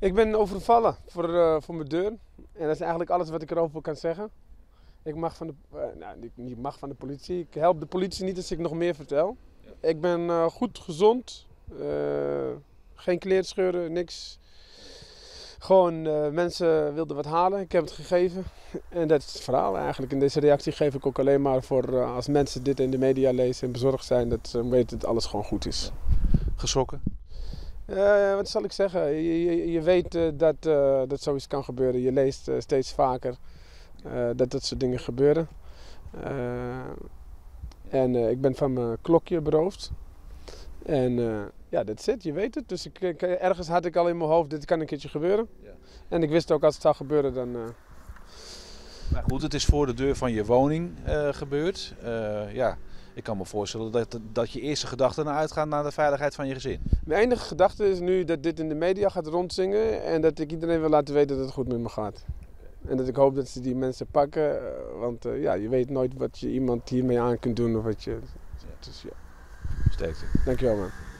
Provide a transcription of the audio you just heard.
Ik ben overvallen voor mijn deur. En dat is eigenlijk alles wat ik erover kan zeggen. Ik mag van de, niet mag van de politie. Ik help de politie niet als ik nog meer vertel. Ja. Ik ben goed gezond. Geen kleerscheuren, niks. Gewoon mensen wilden wat halen. Ik heb het gegeven. En dat is het verhaal eigenlijk. En deze reactie geef ik ook alleen maar voor als mensen dit in de media lezen en bezorgd zijn. Dat ze weten dat alles gewoon goed is. Geschrokken? Wat zal ik zeggen? Je weet dat zoiets kan gebeuren. Je leest steeds vaker dat soort dingen gebeuren. En ik ben van mijn klokje beroofd. En ja, dat zit. Je weet het. Dus ergens had ik al in mijn hoofd, dit kan een keertje gebeuren. Ja. En ik wist ook als het zou gebeuren, dan... Nou goed, het is voor de deur van je woning gebeurd. Ja, ik kan me voorstellen dat je eerste gedachten uitgaan naar de veiligheid van je gezin. Mijn enige gedachte is nu dat dit in de media gaat rondzingen en dat ik iedereen wil laten weten dat het goed met me gaat. En dat ik hoop dat ze die mensen pakken, want ja, je weet nooit wat je iemand hiermee aan kunt doen of wat je... Dus, ja. Sterkte. Dankjewel man.